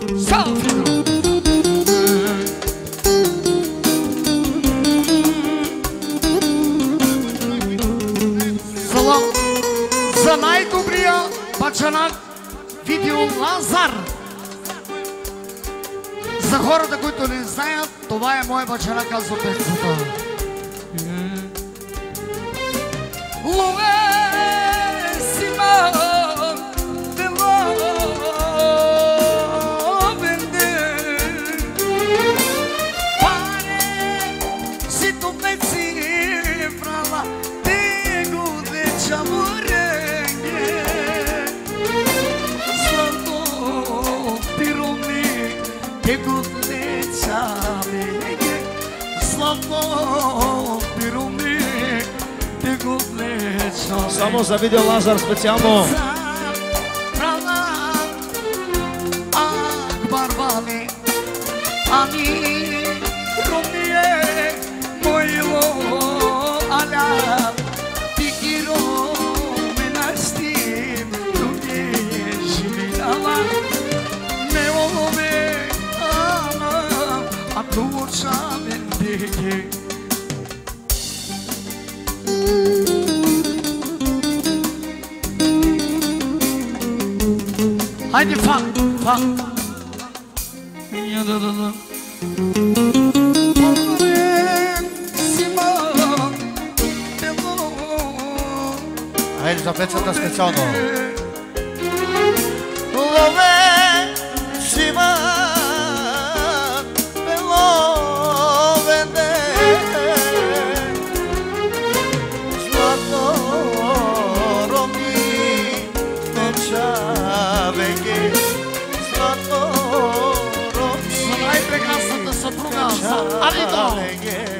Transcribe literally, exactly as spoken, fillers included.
За най-добрия пачанак видео Лазар. За хората, които не знаят, това е мой пачанак, казва песната. Само за видео Лазар специално. Haydi funk, funk. Haydi za pecata specijalno. Love sima belovende zlato romi noćavenge zlato romi За най-прекрасната съпруга, за Алидо.